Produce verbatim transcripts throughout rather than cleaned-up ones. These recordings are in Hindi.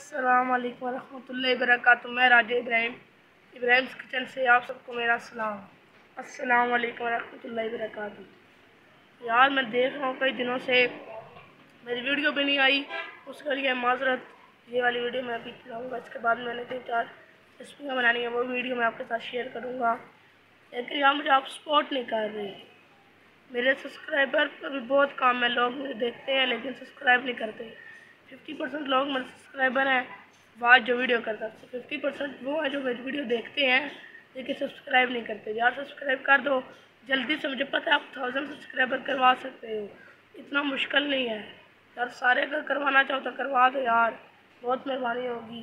अस्सलाम वालेकुम रहमतुल्लाहि वबरकातुहू। मैं राजा इब्राहिम इब्राहिम्स किचन से आप सबको मेरा सलाम। अस्सलाम वालेकुम रहमतुल्लाहि वबरकातुहू। यार मैं देख रहा हूँ कई दिनों से मेरी वीडियो भी नहीं आई, उसके लिए माजरत। ये वाली वीडियो मैं अभी चलाऊँगा, इसके बाद मैंने तीन चार रेसिपियाँ बनानी है, वो वीडियो मैं आपके साथ शेयर करूँगा। लेकिन यार मुझे आप सपोर्ट नहीं कर रहे। मेरे सब्सक्राइबर पर भी बहुत कम है, लोग मुझे देखते हैं लेकिन सब्सक्राइब नहीं करते। फिफ्टी परसेंट लोग मेरे सब्सक्राइबर हैं वाच जो वीडियो करता है, फिफ्टी परसेंट वो है जो मेरी वीडियो देखते हैं लेकिन सब्सक्राइब नहीं करते। यार सब्सक्राइब कर दो जल्दी से, मुझे पता है आप थाउजेंड सब्सक्राइबर करवा सकते हो, इतना मुश्किल नहीं है यार। सारे अगर करवाना चाहो तो करवा दो यार, बहुत मेहरबानी होगी।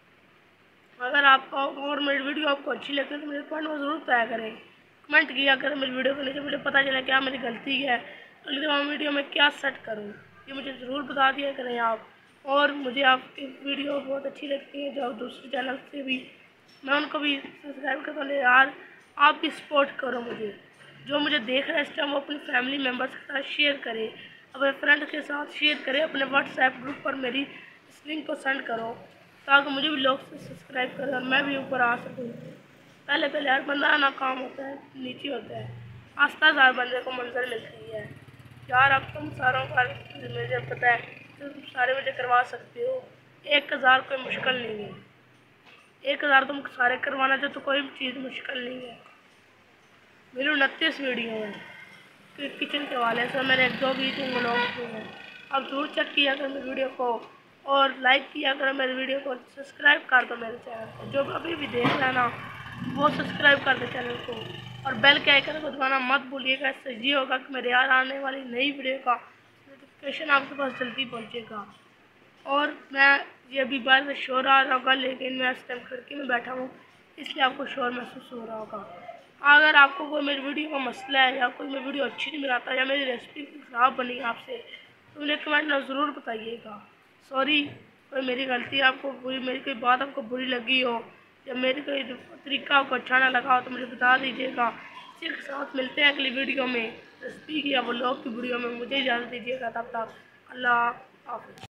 अगर आपको और मेरी वीडियो आपको अच्छी लगती है तो मुझे कमेंट में ज़रूर बताया करें, कमेंट किया करें मेरी वीडियो के नीचे, मुझे पता चले क्या मेरी गलती है, अगली दफ़ा वीडियो में क्या सेट करूँ ये मुझे ज़रूर बता दिया करें आप। और मुझे आपकी वीडियो बहुत अच्छी लगती है जो दूसरे चैनल से भी, मैं उनको भी सब्सक्राइब करता हूँ। यार आप भी सपोर्ट करो मुझे, जो मुझे देख रहा है इस टाइम वो अपनी फैमिली मेम्बर्स के साथ शेयर करे, अपने फ्रेंड के साथ शेयर करे, अपने व्हाट्सएप ग्रुप पर मेरी इस लिंक को सेंड करो ताकि मुझे भी लोग सब्सक्राइब करें और मैं भी ऊपर आ सकूँ। पहले पहले हर बंदा नाकाम होता है, नीचे होता है, आस्ता आस्ता हर बंदे को मंजिल मिलती है। यार अब तुम सारों का मुझे पता है, तुम सारे मुझे करवा सकते हो। एक हज़ार कोई मुश्किल नहीं है, एक हज़ार तुम सारे करवाना चाहो तो कोई चीज़ मुश्किल नहीं है। मेरी उनतीस वीडियो है किचन के वाले से, मैंने एक दो भी तीन लोग हैं। अब जरूर चेक किया करो मेरी वीडियो को और लाइक किया करो मेरी वीडियो को, सब्सक्राइब कर दो मेरे चैनल को। जो अभी भी देख रहे हैं ना वो सब्सक्राइब कर दो चैनल को और बेल के आइकन को दबाना मत भूलिएगा। इससे ये होगा कि मेरे यार आने वाली नई वीडियो का नोटिफिकेशन आपके पास जल्दी पहुंचेगा। और मैं ये अभी बाहर से शोर आ रहा होगा लेकिन मैं इस टाइम खिड़की में बैठा हूँ इसलिए आपको शोर महसूस हो रहा होगा। अगर आपको कोई मेरी वीडियो का मसला है या कोई मेरी वीडियो अच्छी नहीं बनाता या मेरी रेसिपी ख़राब बनी आपसे तो मुझे कमेंट में ज़रूर बताइएगा। सॉरी, कोई मेरी गलती आपको बुरी, मेरी कोई बात आपको बुरी लगी हो या मेरी कोई तरीका आपको अच्छा ना लगा हो तो मुझे बता दीजिएगा। इसी के साथ मिलते हैं अगली वीडियो में रेसिपी की या व्लॉग की वीडियो में। मुझे इजाज़त दीजिएगा, तब तक अल्लाह हाफ़िज़।